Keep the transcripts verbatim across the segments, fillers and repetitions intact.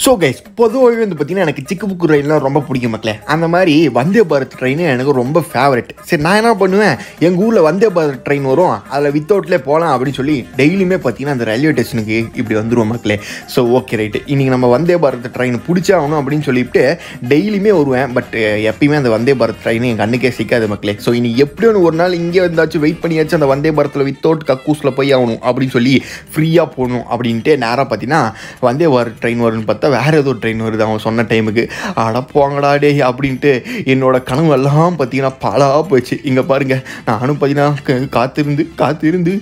So guys, பொதுவாகவே வந்து பார்த்தீங்கன்னா எனக்கு சிக்கு புக்கு ரயில்லாம் ரொம்ப பிடிக்கும் மக்களே. அந்த மாதிரி வந்தே பாரத் ட்ரெயின் எனக்கு ரொம்ப ஃபேவரெட். சரி, நான் என்ன பண்ணுவேன், எங்கள் ஊரில் வந்தே பாரத் ட்ரெயின் வரும், அதில் வித்தவுட்லேயே போகலாம் அப்படின்னு சொல்லி டெய்லியுமே பார்த்தீங்கன்னா அந்த ரயில்வே ஸ்டேஷனுக்கு இப்படி வந்துடுவோம் மக்களே. ஸோ ஓகே ரைட்டு, இன்றைக்கி நம்ம வந்தே பாரத் ட்ரெயின் பிடிச்சாகணும் அப்படின்னு சொல்லிவிட்டு டெய்லியுமே வருவேன். பட் எப்பயுமே அந்த வந்தே பாரத் ட்ரெயின் என் கண்ணுக்கே சிக்காது மக்களே. ஸோ இன்னைக்கு எப்படியும் ஒரு நாள் இங்கே வந்தாச்சும் வெயிட் பண்ணியாச்சும் அந்த வந்தே பாரத்தில் வித்தவுட் கக்கூஸில் போய் ஆகணும் அப்படின்னு சொல்லி ஃப்ரீயாக போகணும் அப்படின்ட்டு நேராக பார்த்தீங்கன்னா வந்தே பாரத் ட்ரெயின் வரும்னு பார்த்தா வேறு ஏதோ ட்ரெயின் வருது அவன் சொன்ன டைமுக்கு. அடப்போங்கடா டே அப்படின்ட்டு என்னோட கனவு எல்லாம் பார்த்தீங்கன்னா பாலாக போச்சு. இங்கே பாருங்கள், நானும் பார்த்தீங்கன்னா காத்திருந்து காத்திருந்து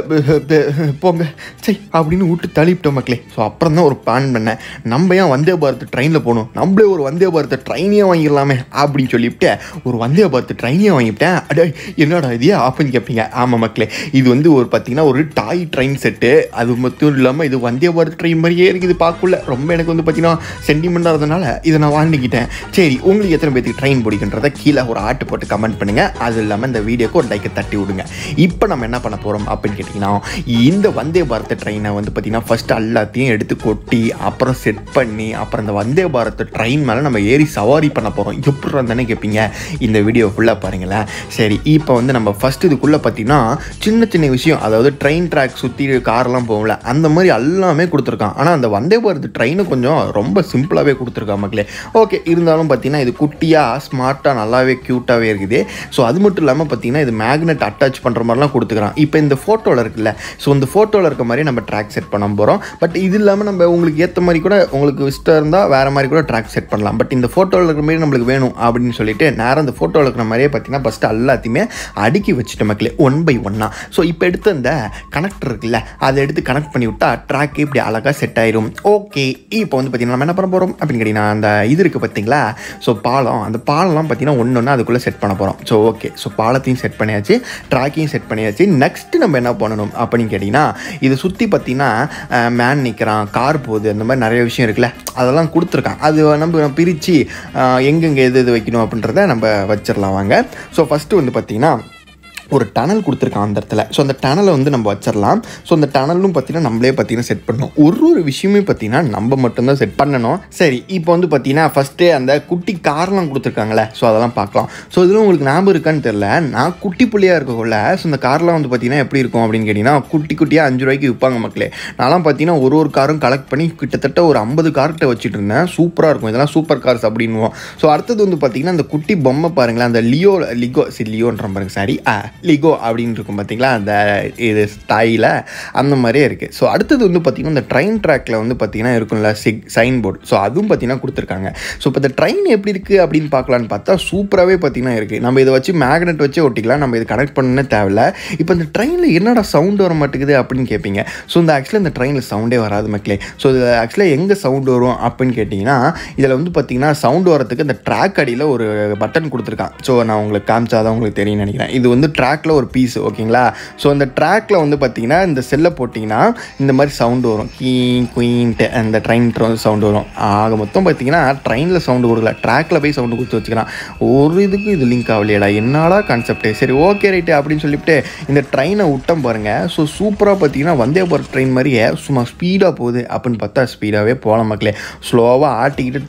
போங்க சரி அப்படின்னு விட்டு தள்ளிவிட்டோம் மக்களே. ஸோ அப்புறம் தான் ஒரு பிளான் பண்ணேன், நம்ம ஏன் வந்தே பாரத் ட்ரெயினில் போகணும், நம்மளே ஒரு வந்தே பாரத் ட்ரெயினே வாங்கிடலாமே அப்படின்னு சொல்லிவிட்டு ஒரு வந்தே பாரத் ட்ரெயினே வாங்கிவிட்டேன். அடே என்னடா இது அப்படின்னு கேட்பீங்க. ஆமாம் மக்களே, இது வந்து ஒரு பார்த்தீங்கன்னா ஒரு டாய் ட்ரெயின் செட்டு. அது மட்டும் இல்லாமல் இது வந்தே பாரத் ட்ரெயின் மாதிரியே இருக்குது பார்க்கல. ரொம்ப எனக்கு வந்து பார்த்தீங்கன்னா சென்டிமெண்ட்டாக இருந்தனால இதை நான் வாங்கிக்கிட்டேன். சரி, உங்களுக்கு எத்தனை பேருக்கு ட்ரெயின் பிடிக்குன்றதை கீழே ஒரு ஆட்டு போட்டு கமெண்ட் பண்ணுங்கள். அது இல்லாமல் இந்த வீடியோக்கு ஒரு லைக்கை தட்டி விடுங்க. இப்போ நம்ம என்ன பண்ண போகிறோம் அப்படின்னு கேட்டிங்கன்னா, இந்த வந்தே பாரத் ட்ரெயினை வந்து பார்த்திங்கன்னா ஃபஸ்ட்டு எல்லாத்தையும் எடுத்து கொட்டி அப்புறம் செட் பண்ணி அப்புறம் இந்த வந்தே பாரத் ட்ரெயின் மேலே நம்ம ஏறி சவாரி பண்ண போகிறோம். எப்படி இருந்தானே கேட்பீங்க, இந்த வீடியோ ஃபுல்லாக பாருங்களேன். சரி, இப்போ வந்து நம்ம ஃபஸ்ட்டு இதுக்குள்ளே பார்த்திங்கன்னா சின்ன சின்ன விஷயம், அதாவது ட்ரெயின் ட்ராக் சுற்றி கார்லாம் போகல அந்த மாதிரி எல்லாமே கொடுத்துருக்கான். ஆனால் அந்த வந்தே பாரத் ட்ரெயினு கொஞ்சம் ரொம்ப சிம்பிளாகவே கொடுத்துருக்கான் மக்களே. ஓகே, இருந்தாலும் பார்த்தீங்கன்னா இது குட்டியாக ஸ்மார்ட்டாக நல்லாவே க்யூட்டாகவே இருக்குது. ஸோ அது மட்டும் இல்லாமல் பார்த்தீங்கன்னா இது மேக்னெட் அட்டாச் பண்ணுற மாதிரிலாம் கொடுத்துக்கிறான். இப்போ இந்த ஃபோட்டோவில் இருக்குல்ல, ஸோ இந்த ஃபோட்டோவில் இருக்க மாதிரி நம்ம ட்ராக் செட் பண்ண போகிறோம். பட் இது இல்லாமல் நம்ம உங்களுக்கு ஏற்ற மாதிரி கூட உங்களுக்கு இஷ்டம் இருந்தால் வேறு மாதிரி கூட ட்ராக் செட் பண்ணலாம். பட் இந்த ஃபோட்டோவில் இருக்கிற மாதிரி நம்மளுக்கு வேணும் அப்படின்னு சொல்லிட்டு நேரம் இந்த ஃபோட்டோவில் இருக்கிற மாதிரியே பார்த்தீங்கன்னா ஃபஸ்ட்டு எல்லாத்தையுமே அடுக்கி வச்சுட்டு மக்களே ஒன் பை ஒன்னாக. ஸோ இப்போ எடுத்து அந்த கனெக்டர் இருக்குல்ல, அதை எடுத்து கனெக்ட் பண்ணி விட்டால் ட்ராக்கு இப்படி அழகாக செட் ஆயிரும். ஓகே, இப்போ வந்து பார்த்தீங்கன்னா நம்ம என்ன பண்ண போகிறோம் அப்படின்னு கேட்டிங்கன்னா, அந்த இது இருக்குது பார்த்தீங்களா, ஸோ பாலம், அந்த பாலம்லாம் பார்த்தீங்கன்னா ஒன்று ஒன்று அதுக்குள்ளே செட் பண்ண போகிறோம். ஸோ ஓகே, ஸோ பாலத்தையும் செட் பண்ணியாச்சு, ட்ராக்கையும் செட் பண்ணியாச்சு. நெக்ஸ்ட்டு நம்ம என்ன பண்ணணும் அப்படின்னு கேட்டிங்கன்னா, இதை சுற்றி பார்த்தீங்கன்னா மேன் நிற்கிறான், கார் போகுது, அந்த மாதிரி நிறைய விஷயம் இருக்குல்ல, அதெல்லாம் கொடுத்துருக்கான். அது நம்ம பிரித்து எங்கெங்கே எது எது வைக்கணும் அப்படின்றத நம்ம வச்சிடலாம் வாங்க. ஸோ ஃபஸ்ட்டு வந்து பார்த்திங்கன்னா ஒரு டனல் கொடுத்துருக்கான் அந்த இடத்துல. ஸோ அந்த டனலை வந்து நம்ம வச்சிடலாம். ஸோ அந்த டனலும் பார்த்தீங்கன்னா நம்மளே பார்த்தீங்கன்னா செட் பண்ணணும். ஒரு ஒரு விஷயமே பார்த்தீங்கன்னா நம்ம மட்டும்தான் செட் பண்ணணும். சரி, இப்போ வந்து பார்த்தீங்கன்னா ஃபஸ்ட்டு அந்த குட்டி கார்லாம் கொடுத்துருக்காங்களே, ஸோ அதெல்லாம் பார்க்கலாம். ஸோ இதில் உங்களுக்கு ஞாபகம் இருக்கான்னு தெரில, நான் குட்டி புள்ளியாக இருக்கக்குள்ள ஸோ இந்த கார்லாம் வந்து பார்த்தீங்கன்னா எப்படி இருக்கும் அப்படின்னு கேட்டிங்கன்னா குட்டி குட்டியாக அஞ்சு ரூபாய்க்கு விற்பாங்க மக்களே. நான்லாம் பார்த்தீங்கன்னா ஒரு ஒரு காரும் கலெக்ட் பண்ணி கிட்டத்தட்ட ஒரு ஐம்பது கார்கிட்ட வச்சுட்டு இருந்தேன். சூப்பராக இருக்கும், இதெல்லாம் சூப்பர் கார்ஸ் அப்படின்வோம். ஸோ அடுத்தது வந்து பார்த்தீங்கன்னா அந்த குட்டி பொம்மை பாருங்களேன், அந்த லியோ லிகோ சரி லியோன்ற பாருங்க சாரி ஆ லிகோ அப்படின்னு இருக்கும் பார்த்தீங்களா, அந்த இது ஸ்டைலில் அந்த மாதிரியே இருக்குது. ஸோ அடுத்தது வந்து பார்த்திங்கன்னா இந்த ட்ரெயின் ட்ராக்கில் வந்து பார்த்திங்கன்னா இருக்கும்ல சிக் சைன் போர்டு, ஸோ அதுவும் பார்த்திங்கன்னா கொடுத்துருக்காங்க. ஸோ இப்போ இந்த ட்ரெயின் எப்படி இருக்குது அப்படின்னு பார்க்கலான்னு பார்த்தா சூப்பராகவே பார்த்திங்கன்னா இருக்குது. நம்ம இதை வச்சு மேக்னெட் வச்சு ஒட்டிக்கலாம், நம்ம இது கனெக்ட் பண்ணே தேவையில்ல. இப்போ இந்த ட்ரெயினில் என்னடா சவுண்டு வர மாட்டேங்குது அப்படின்னு கேட்பீங்க. ஸோ இந்த ஆக்சுவலாக இந்த ட்ரெயினில் சவுண்டே வராது மக்களே. ஸோ இது ஆக்சுவலாக எங்கே சவுண்டு வரும் அப்படின்னு கேட்டிங்கன்னா, இதில் வந்து பார்த்திங்கன்னா சவுண்டு வரத்துக்கு இந்த ட்ராக் அடியில் ஒரு பட்டன் கொடுத்துருக்கான். ஸோ நான் உங்களுக்கு காமிச்சாதான் உங்களுக்கு தெரியும்னு நினைக்கிறேன். இது வந்து ட்ராக்கில் ஒரு பீஸ், ஓகேங்களா. ஸோ அந்த ட்ராக்கில் வந்து பார்த்தீங்கன்னா இந்த செல்லை போட்டிங்கன்னா இந்த மாதிரி சவுண்டு வரும், கீங் குயின்ட்டு அந்த ட்ரெயின் சவுண்டு வரும். ஆக மொத்தம் பார்த்தீங்கன்னா ட்ரெயினில் சவுண்டு கொடுக்கல, ட்ராக்கில் போய் சவுண்டு கொடுத்து வச்சுக்கிறான். ஒரு இதுக்கு இது லிங்க் ஆகலையடா, என்னடா கான்செப்ட்டு. சரி ஓகே ரைட்டு அப்படின்னு சொல்லிவிட்டு இந்த ட்ரெயினை விட்டோம் பாருங்கள். ஸோ சூப்பராக பார்த்தீங்கன்னா வந்தே பாரத் ட்ரெயின் மாதிரியே சும்மா ஸ்பீடாக போகுது அப்படின்னு பார்த்தா ஸ்பீடாகவே போகலாம் மக்களே. ஸ்லோவாக ஆட்டிக்கிட்டு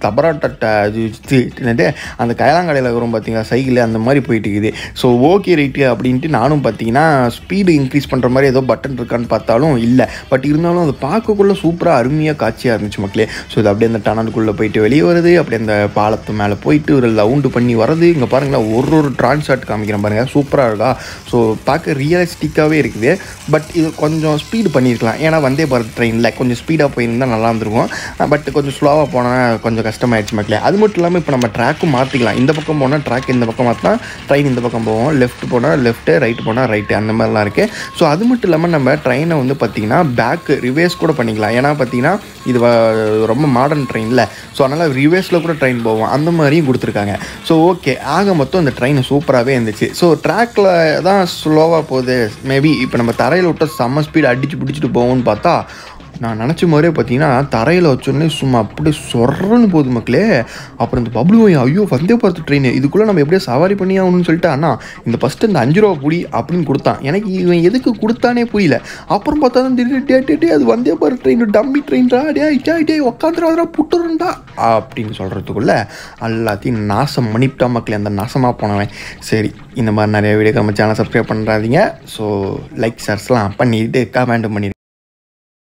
தபராட்டை அந்த கயலாங்கடையில் வரும் பார்த்தீங்கன்னா சைக்கிள் அந்த மாதிரி போயிட்டு இருக்குது. ஸோ ஓகே ரைட்டு அப்படின்ட்டு நானும் பார்த்தீங்கன்னா ஸ்பீடு இன்க்ரீஸ் பண்ணுற மாதிரி ஏதோ பட்டன் இருக்கான்னு பார்த்தாலும் இல்லை. பட் இருந்தாலும் அது பார்க்கக்குள்ளே சூப்பராக அருமையாக காட்சியாக இருந்துச்சு மக்களே. ஸோ இது அப்படியே அந்த டனலுக்குள்ளே போயிட்டு வெளியே வருது, அப்படியே அந்த பாலத்து மேலே போயிட்டு ஒரு லவுண்டு பண்ணி வரது. இங்கே பாருங்களேன், ஒரு ஒரு ட்ரான்ஸ்ஷாட் காமிக்கிறேன் பாருங்கள், சூப்பராக இருக்கா. ஸோ பார்க்க ரியலிஸ்டிக்காகவே இருக்குது. பட் இது கொஞ்சம் ஸ்பீடு பண்ணியிருக்கலாம், ஏன்னா வந்தே பாரத் ட்ரெயினில் கொஞ்சம் ஸ்பீடாக போயிருந்தால் நல்லா இருந்திருக்கும். பட் கொஞ்சம் ஸ்லோவாக போனால் கொஞ்சம் கஷ்டமாயிடுச்சு மக்களே. அது மட்டும் இல்லாமல் இப்போ நம்ம ட்ராக்கும் மாற்றிக்கலாம். இந்த பக்கம் போனால் ட்ராக் இந்த பக்கம் மாற்றினா ட்ரெயின் இந்த பக்கம் போவோம், லெஃப்ட் போனால் லெஃப்ட்டு, ரைட்டு போனால் ரைட்டு, அந்த மாதிரிலாம் இருக்குது. ஸோ அது மட்டும் இல்லாமல் நம்ம ட்ரெயினை வந்து பார்த்திங்கன்னா பேக்கு ரிவேர்ஸ் கூட பண்ணிக்கலாம். ஏன்னா பார்த்திங்கன்னா இது ரொம்ப மாடர்ன் ட்ரெயினில், ஸோ அதனால் ரிவேர்ஸில் கூட ட்ரெயின் போவோம், அந்த மாதிரியும் கொடுத்துருக்காங்க. ஸோ ஓகே, ஆக மொத்தம் இந்த ட்ரெயின் சூப்பராகவே இருந்துச்சு. ஸோ ட்ராக்கில் தான் ஸ்லோவாக போகுது, மேபி இப்போ நம்ம தரையில் விட்டால் செம்ம ஸ்பீடு அடித்து பிடிச்சிட்டு போவோம்னு பார்த்தா நான் நினச்ச மாதிரியே பார்த்தீங்கன்னா தரையில் வச்சோடனே சும்மா அப்படியே சொர்றன்னு போகுது மக்களே. அப்புறம் இந்த பப்ளு ஐயோ வந்தே பாரத் ட்ரெயின் இதுக்குள்ளே நம்ம எப்படியே சவாரி பண்ணி ஆகணும்னு சொல்லிட்டு அண்ணா இந்த ஃபஸ்ட்டு இந்த அஞ்சு ரூபா புடி அப்படின்னு கொடுத்தான். எனக்கு இவன் எதுக்கு கொடுத்தானே புரியல. அப்புறம் பார்த்தா தான் திடீர் டே டே டே அது வந்தே பாரத் ட்ரெயின் டம்மி ட்ரெயின்டா டே டே டே உட்காந்துராதா புட்டுறா அப்படின்னு சொல்கிறதுக்குள்ளே எல்லாத்தையும் நாசம் பண்ணிவிட்டா மக்களே அந்த நாசமாக போனவன். சரி இந்த மாதிரி நிறைய வீடியோ நம்ம சேனல் சப்ஸ்கிரைப் பண்ணுறாதீங்க. ஸோ லைக் ஷேர்ஸ்லாம் பண்ணிவிட்டு கமெண்ட் பண்ணி